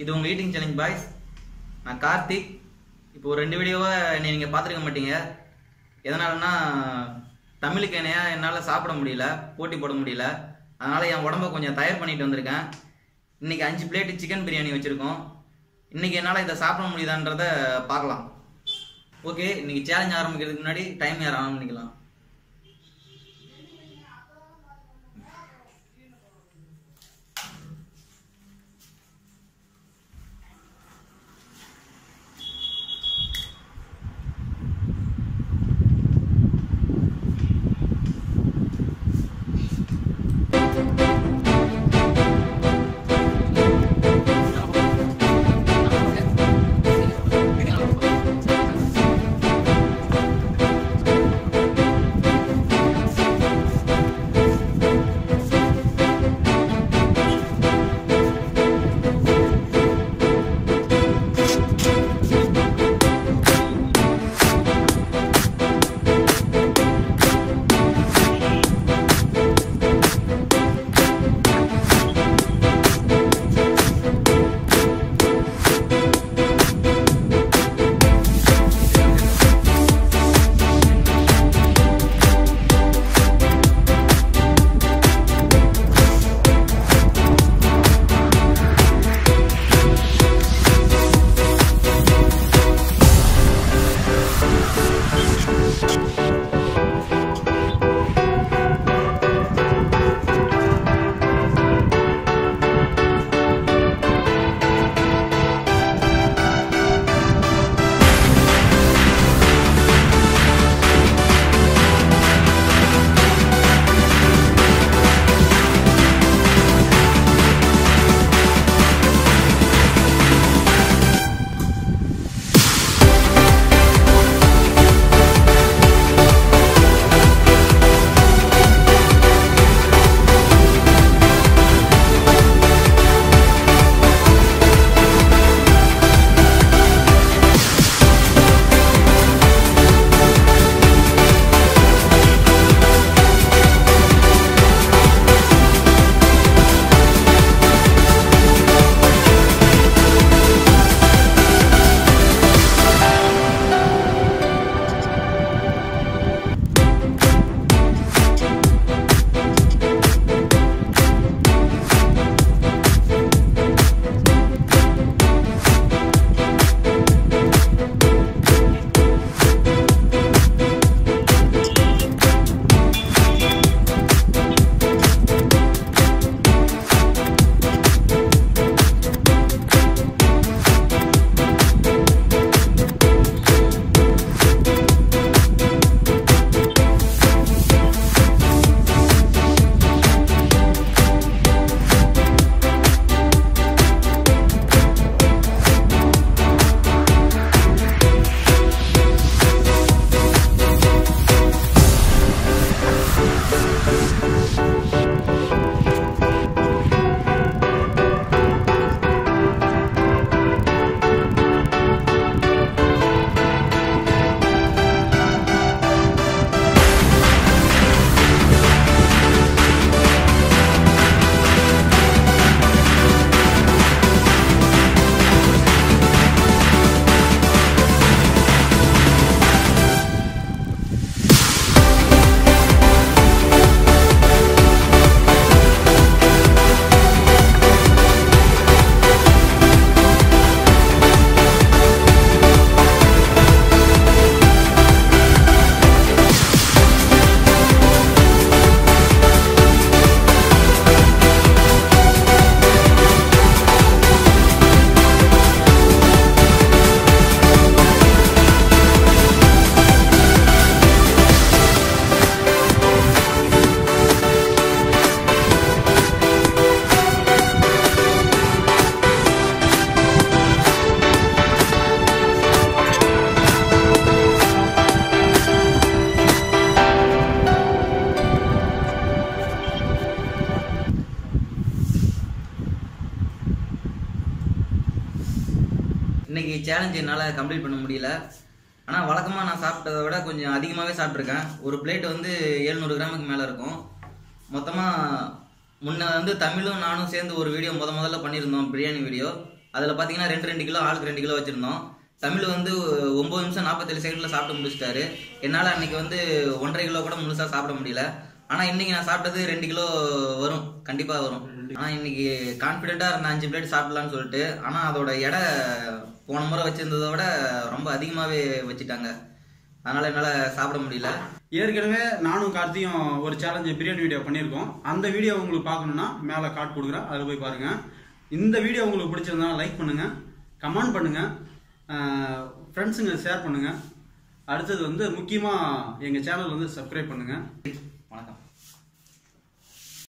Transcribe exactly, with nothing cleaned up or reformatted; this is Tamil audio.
இது உங்க ஈட்டிங் சேலஞ்ச் பாய்ஸ். நான் கார்த்திக். இப்போ ஒரு ரெண்டு வீடியோவை என்னை நீங்க பார்த்துருக்க மாட்டீங்க. எதனாலன்னா தமிழுக்கு என்னையா என்னால் சாப்பிட முடியல, போட்டி போட முடியல. அதனால என் உடம்ப கொஞ்சம் தயார் பண்ணிட்டு வந்திருக்கேன். இன்னைக்கு அஞ்சு பிளேட்டு சிக்கன் பிரியாணி வச்சிருக்கோம். இன்னைக்கு என்னால் இதை சாப்பிட முடியுதான்றத பார்க்கலாம். ஓகே, இன்னைக்கு சேலஞ்ச் ஆரம்பிக்கிறதுக்கு முன்னாடி டைம் யார் ஆரம்பிக்கலாம். இன்னைக்கு சேலஞ்ச் என்னால் கம்ப்ளீட் பண்ண முடியல. ஆனால் வழக்கமாக நான் சாப்பிட்டதை விட கொஞ்சம் அதிகமாகவே சாப்பிட்ருக்கேன். ஒரு பிளேட் வந்து எழுநூறு கிராமுக்கு மேலே இருக்கும். மொத்தமாக முன்ன வந்து தமிழும் நானும் சேர்ந்து ஒரு வீடியோ முத முதல்ல பண்ணியிருந்தோம், பிரியாணி வீடியோ. அதில் பார்த்தீங்கன்னா ரெண்டு ரெண்டு கிலோ ஆளுக்கு ரெண்டு கிலோ வச்சுருந்தோம். தமிழ் வந்து ஒம்பது நிமிஷம் நாற்பத்தேழு செகண்டில் சாப்பிட்டு முடிச்சிட்டாரு. என்னால் அன்றைக்கி வந்து ஒன்றரை கிலோ கூட முழுசாக சாப்பிட முடியல. ஆனால் இன்றைக்கி நான் சாப்பிட்டது ரெண்டு கிலோ வரும், கண்டிப்பாக வரும். ஆனால் இன்றைக்கி கான்ஃபிடென்ட்டாக இருந்த அஞ்சு பிளேட் சாப்பிடலான்னு சொல்லிட்டு, ஆனால் அதோட எடை போன முறை வச்சுருந்ததை விட ரொம்ப அதிகமாகவே வச்சுட்டாங்க. அதனால் என்னால் சாப்பிட முடியல. ஏற்கனவே நானும் கார்த்தியும் ஒரு சேலஞ்சு பிரியாணி வீடியோ பண்ணியிருக்கோம். அந்த வீடியோ உங்களுக்கு பார்க்கணுன்னா மேலே கார்டு கொடுக்குறேன், அதில் போய் பாருங்கள். இந்த வீடியோ உங்களுக்கு பிடிச்சிருந்தா லைக் பண்ணுங்கள், கமெண்ட் பண்ணுங்கள், ஃப்ரெண்ட்ஸுங்க ஷேர் பண்ணுங்கள். அடுத்தது வந்து முக்கியமாக எங்கள் சேனல் வந்து சப்ஸ்கிரைப் பண்ணுங்கள். வணக்கம்.